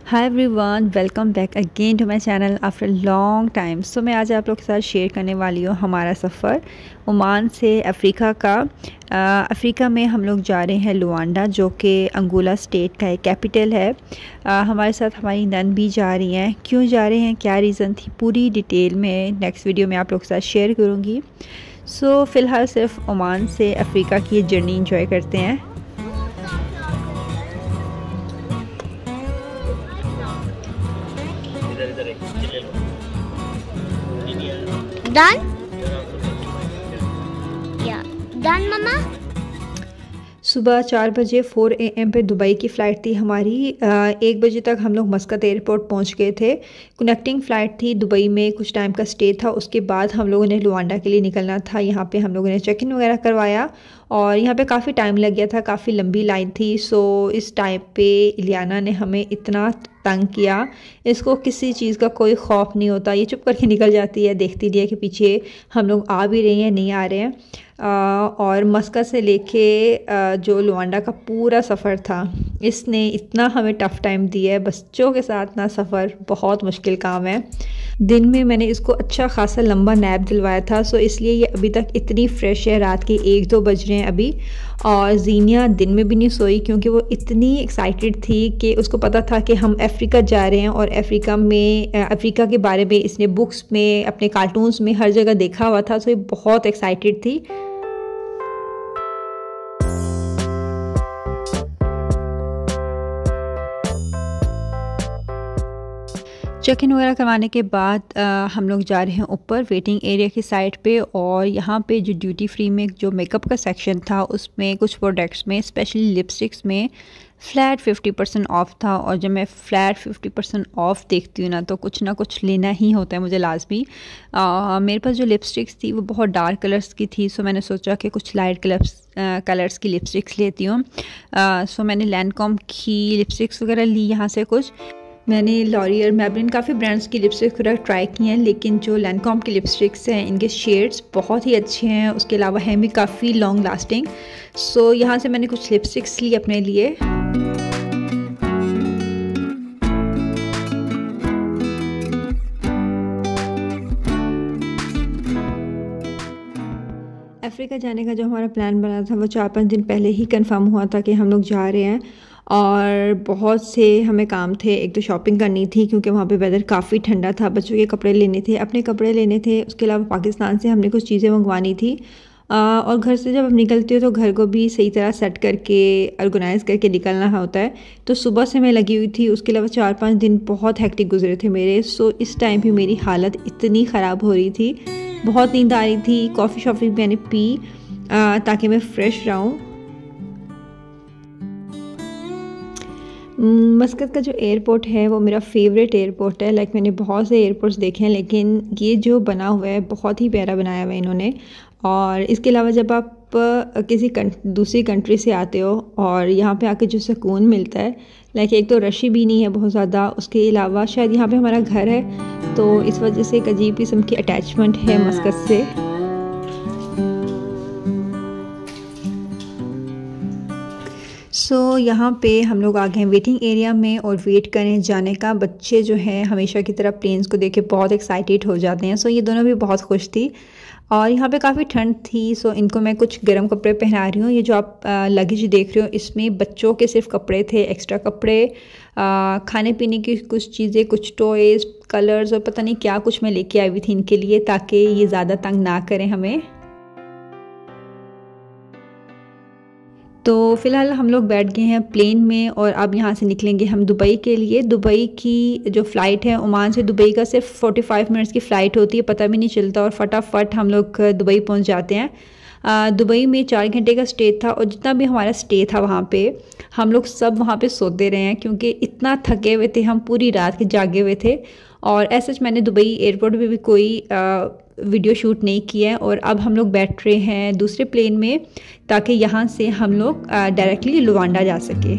Hi everyone, welcome back again to my channel after long time. So मैं आज आप लोग के साथ शेयर करने वाली हूँ हमारा सफ़र ओमान से अफ़्रीका का। अफ़्रीका में हम लोग जा रहे हैं लुआंडा, जो कि अंगोला स्टेट का एक कैपिटल है। हमारे साथ हमारी नन भी जा रही हैं। क्यों जा रहे हैं, क्या रीज़न थी, पूरी डिटेल में नेक्स्ट वीडियो में आप लोग के साथ शेयर करूँगी। सो फ़िलहाल सिर्फ ओमान से अफ़्रीका की जर्नी इंजॉय करते हैं। Done? Yeah. Done, Mama? सुबह 4 बजे 4 AM पे दुबई की फ़्लाइट थी हमारी। 1 बजे तक हम लोग मस्कत एयरपोर्ट पहुंच गए थे। कनेक्टिंग फ़्लाइट थी, दुबई में कुछ टाइम का स्टे था। उसके बाद हम लोगों ने लुआंडा के लिए निकलना था। यहाँ पे हम लोगों ने चेक इन वगैरह करवाया और यहाँ पे काफ़ी टाइम लग गया था, काफ़ी लंबी लाइन थी। सो इस टाइम पे इलियाना ने हमें इतना तंग किया। इसको किसी चीज़ का कोई खौफ नहीं होता, ये चुप करके निकल जाती है, देखती नहीं है कि पीछे हम लोग आ भी रहे हैं नहीं आ रहे हैं। और मस्कत से लेके जो लुआंडा का पूरा सफ़र था, इसने इतना हमें टफ़ टाइम दिया है। बच्चों के साथ ना सफ़र बहुत मुश्किल काम है। दिन में मैंने इसको अच्छा खासा लंबा नैप दिलवाया था, सो इसलिए ये अभी तक इतनी फ्रेश है। रात के 1-2 बज रहे हैं अभी। और जीनिया दिन में भी नहीं सोई क्योंकि वो इतनी एक्साइटेड थी कि उसको पता था कि हम अफ्रीका जा रहे हैं। और अफ्रीका के बारे में इसने बुक्स में, अपने कार्टून्स में हर जगह देखा हुआ था, सो ये बहुत एक्साइटेड थी। चेक इन वगैरह करवाने के बाद हम लोग जा रहे हैं ऊपर वेटिंग एरिया की साइड पे। और यहाँ पे जो ड्यूटी फ्री में जो मेकअप का सेक्शन था, उसमें कुछ प्रोडक्ट्स में, स्पेशली लिपस्टिक्स में फ़्लैट 50% ऑफ़ था। और जब मैं फ़्लैट 50% ऑफ़ देखती हूँ ना कुछ लेना ही होता है मुझे लाजमी। मेरे पास जो लिपस्टिक्स थी वो बहुत डार्क कलर्स की थी, सो मैंने सोचा कि कुछ लाइट कलर्स की लिपस्टिक्स लेती हूँ। सो मैंने लैंडकॉम की लिपस्टिक्स वगैरह ली यहाँ से कुछ। मैंने लॉरियल, मैबलिन, काफ़ी ब्रांड्स की लिपस्टिक्स वगैरह ट्राई की हैं, लेकिन जो लैंडकॉम की लिपस्टिक्स हैं इनके शेड्स बहुत ही अच्छे हैं। उसके अलावा हैं भी काफ़ी लॉन्ग लास्टिंग। सो यहाँ से मैंने कुछ लिपस्टिक्स ली अपने लिए। अफ्रीका जाने का जो हमारा प्लान बना था वो 4-5 दिन पहले ही कंफर्म हुआ था कि हम लोग जा रहे हैं। और बहुत से हमें काम थे। एक तो शॉपिंग करनी थी क्योंकि वहाँ पे वेदर काफ़ी ठंडा था, बच्चों के कपड़े लेने थे, अपने कपड़े लेने थे। उसके अलावा पाकिस्तान से हमने कुछ चीज़ें मंगवानी थी। और घर से जब हम निकलते हो तो घर को भी सही तरह सेट करके, ऑर्गेनाइज करके निकलना होता है। तो सुबह से मैं लगी हुई थी। उसके अलावा 4-5 दिन बहुत हेक्टिक गुजरे थे मेरे। सो इस टाइम भी मेरी हालत इतनी ख़राब हो रही थी, बहुत नींद आ रही थी। कॉफ़ी शॉफ़ी मैंने पी ताकि मैं फ़्रेश रहूँ। मस्कत का जो एयरपोर्ट है वो मेरा फेवरेट एयरपोर्ट है। मैंने बहुत से एयरपोर्ट्स देखे हैं, लेकिन ये जो बना हुआ है बहुत ही प्यारा बनाया हुआ है इन्होंने। और इसके अलावा जब आप किसी दूसरी कंट्री से आते हो और यहाँ पे आके जो सुकून मिलता है, एक तो रशी भी नहीं है बहुत ज़्यादा। उसके अलावा शायद यहाँ पे हमारा घर है, तो इस वजह से एक अजीब किस्म की अटैचमेंट है मस्कत से। सो यहाँ पे हम लोग आ गए हैं वेटिंग एरिया में और वेट करें जाने का। बच्चे जो हैं हमेशा की तरह प्लेन्स को देख के बहुत एक्साइटेड हो जाते हैं। सो ये दोनों भी बहुत खुश थी। और यहाँ पे काफ़ी ठंड थी, सो इनको मैं कुछ गर्म कपड़े पहना रही हूँ। ये जो आप लगेज देख रहे हो, इसमें बच्चों के सिर्फ कपड़े थे, एक्स्ट्रा कपड़े, खाने पीने की कुछ चीज़ें, कुछ टॉयज़, कलर्स और पता नहीं क्या कुछ मैं लेके आई हुई थी इनके लिए, ताकि ये ज़्यादा तंग ना करें हमें। तो फ़िलहाल हम लोग बैठ गए हैं प्लेन में और अब यहाँ से निकलेंगे हम दुबई के लिए। दुबई की जो फ़्लाइट है, ओमान से दुबई का सिर्फ 45 मिनट्स की फ़्लाइट होती है, पता भी नहीं चलता और फटाफट हम लोग दुबई पहुँच जाते हैं। दुबई में 4 घंटे का स्टे था और जितना भी हमारा स्टे था वहाँ पे हम लोग सब वहाँ पे सोते रहे हैं क्योंकि इतना थके हुए थे हम, पूरी रात के जागे हुए थे। और ऐसा मैंने दुबई एयरपोर्ट पे भी कोई वीडियो शूट नहीं किया है। और अब हम लोग बैठ रहे हैं दूसरे प्लेन में ताकि यहाँ से हम लोग डायरेक्टली लुआंडा जा सके।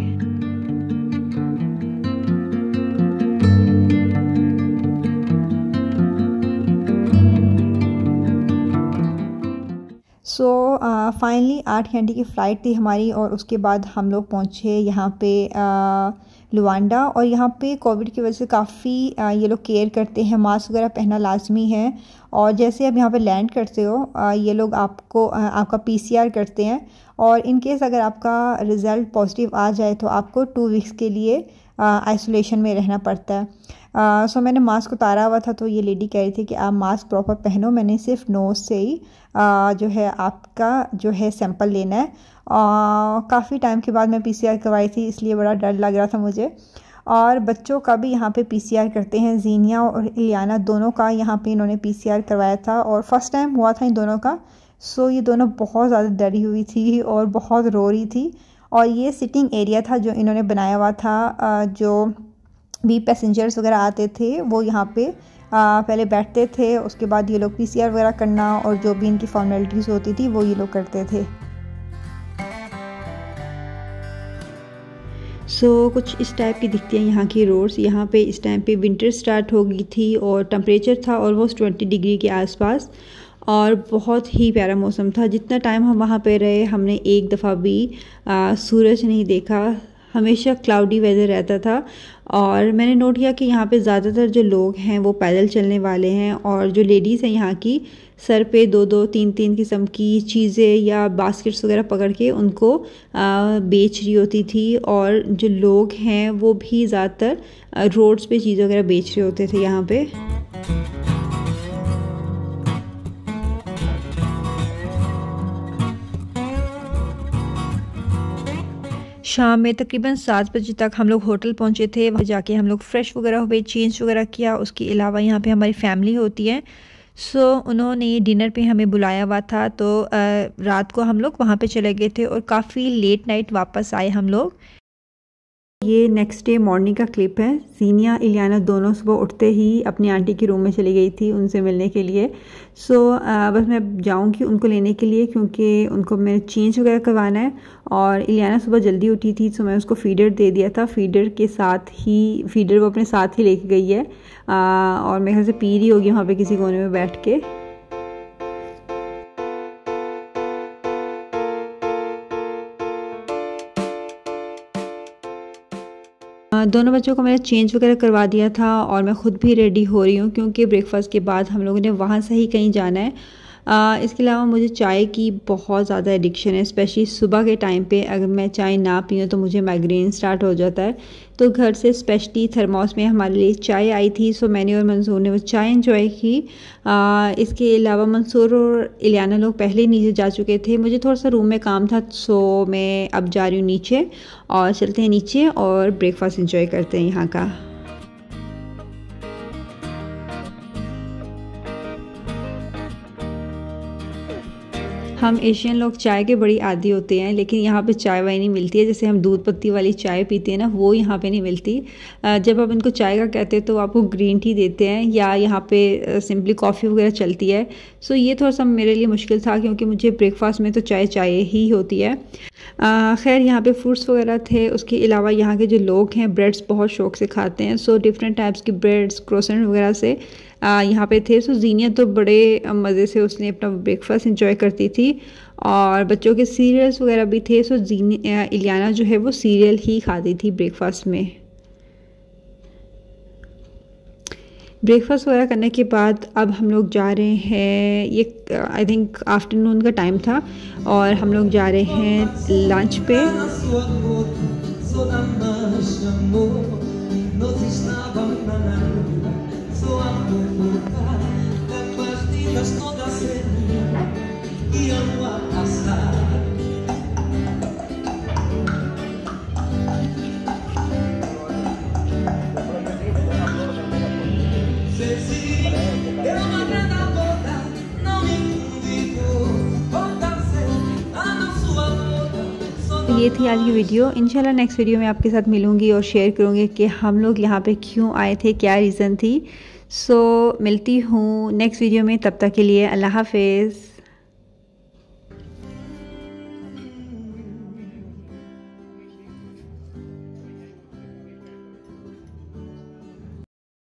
सो फाइनली 8 घंटे की फ़्लाइट थी हमारी और उसके बाद हम लोग पहुँचे यहाँ पे लुवांडा। और यहाँ पे कोविड की वजह से काफ़ी ये लोग केयर करते हैं, मास्क वगैरह पहनना लाजमी है। और जैसे आप यहाँ पे लैंड करते हो ये लोग आपका PCR करते हैं, और इन केस अगर आपका रिज़ल्ट पॉजिटिव आ जाए तो आपको 2 वीक्स के लिए आइसोलेशन में रहना पड़ता है। सो मैंने मास्क उतारा हुआ था, तो ये लेडी कह रही थी कि आप मास्क प्रॉपर पहनो। मैंने सिर्फ नोज़ से ही जो है आपका जो है सैंपल लेना है। काफ़ी टाइम के बाद मैं PCR करवाई थी, इसलिए बड़ा डर लग रहा था मुझे। और बच्चों का भी यहाँ पे PCR करते हैं, जीनिया और इलियाना दोनों का यहाँ पे इन्होंने PCR करवाया था, और फर्स्ट टाइम हुआ था इन दोनों का। सो ये दोनों बहुत ज़्यादा डरी हुई थी और बहुत रो रही थी। और ये सिटिंग एरिया था जो इन्होंने बनाया हुआ था, जो भी पैसेंजर्स वगैरह आते थे वो यहाँ पे पहले बैठते थे, उसके बाद ये लोग PCR वगैरह करना और जो भी इनकी फॉर्मेलिटीज़ होती थी वो ये लोग करते थे। सो कुछ इस टाइप की दिखती हैं यहाँ की रोड्स। यहाँ पे इस टाइम पे विंटर स्टार्ट हो गई थी और टेम्परेचर था ऑलमोस्ट 20 डिग्री के आसपास, और बहुत ही प्यारा मौसम था। जितना टाइम हम वहाँ पे रहे हमने एक दफ़ा भी सूरज नहीं देखा, हमेशा क्लाउडी वेदर रहता था। और मैंने नोट किया कि यहाँ पे ज़्यादातर जो लोग हैं वो पैदल चलने वाले हैं, और जो लेडीज़ हैं यहाँ की सर पे 2-2 3-3 किस्म की चीज़ें या बास्केट्स वगैरह पकड़ के उनको बेच रही होती थी। और जो लोग हैं वो भी ज़्यादातर रोड्स पे चीज़ें वगैरह बेच रहे होते थे यहाँ पे। शाम में तकरीबन 7 बजे तक हम लोग होटल पहुंचे थे। वहाँ जाके हम लोग फ्रेश वगैरह हुए, चेंज वगैरह किया। उसके अलावा यहाँ पे हमारी फैमिली होती है, सो उन्होंने डिनर पे हमें बुलाया हुआ था, तो रात को हम लोग वहाँ पे चले गए थे और काफ़ी लेट नाइट वापस आए हम लोग। ये नेक्स्ट डे मॉर्निंग का क्लिप है। जीनिया इलियाना दोनों सुबह उठते ही अपनी आंटी के रूम में चली गई थी उनसे मिलने के लिए। सो बस मैं जाऊंगी उनको लेने के लिए, क्योंकि उनको मैं चेंज वगैरह करवाना है। और इलियाना सुबह जल्दी उठी थी, तो मैं उसको फीडर दे दिया था। फीडर वो अपने साथ ही लेके गई है, और मेरे ख्याल से पी रही होगी वहाँ पे किसी कोने में बैठ के। दोनों बच्चों को मैंने चेंज वगैरह करवा दिया था, और मैं ख़ुद भी रेडी हो रही हूँ क्योंकि ब्रेकफास्ट के बाद हम लोगों ने वहाँ से ही कहीं जाना है। इसके अलावा मुझे चाय की बहुत ज़्यादा एडिक्शन है, स्पेशली सुबह के टाइम पे अगर मैं चाय ना पीऊँ तो मुझे माइग्रेन स्टार्ट हो जाता है। तो घर से स्पेशली थर्मोस में हमारे लिए चाय आई थी, सो मैंने और मंसूर ने वो चाय एंजॉय की। इसके अलावा मंसूर और इलियाना लोग पहले ही नीचे जा चुके थे। मुझे थोड़ा सा रूम में काम था, सो मैं अब जा रही हूँ नीचे, और चलते हैं नीचे और ब्रेकफास्ट एंजॉय करते हैं यहाँ का। हम एशियन लोग चाय के बड़ी आदी होते हैं, लेकिन यहाँ पे चाय वाय नहीं मिलती है। जैसे हम दूध पत्ती वाली चाय पीते हैं ना, वो यहाँ पे नहीं मिलती। जब आप इनको चाय का कहते हैं तो आपको ग्रीन टी देते हैं, या यहाँ पे सिंपली कॉफ़ी वगैरह चलती है। सो ये थोड़ा सा मेरे लिए मुश्किल था, क्योंकि मुझे ब्रेकफास्ट में तो चाय ही होती है। खैर यहाँ पे फ्रूट्स वगैरह थे। उसके अलावा यहाँ के जो लोग हैं ब्रेड्स बहुत शौक से खाते हैं, सो डिफरेंट टाइप्स की ब्रेड्स, क्रोसेंट वगैरह से यहाँ पे थे। सो जीनिया तो बड़े मज़े से उसने अपना ब्रेकफास्ट एंजॉय करती थी, और बच्चों के सीरियल्स वगैरह भी थे। सो इलियाना जो है वो सीरियल ही खाती थी ब्रेकफास्ट में। ब्रेकफास्ट वगैरह करने के बाद अब हम लोग जा रहे हैं, ये आई थिंक आफ्टरनून का टाइम था, और हम लोग जा रहे हैं लंच पे। ये थी आज की वीडियो। इंशाल्लाह नेक्स्ट वीडियो में आपके साथ मिलूंगी और शेयर करूँगी कि हम लोग यहाँ पे क्यों आए थे, क्या रीज़न थी। सो मिलती हूँ नेक्स्ट वीडियो में, तब तक के लिए अल्लाह हाफ़िज़।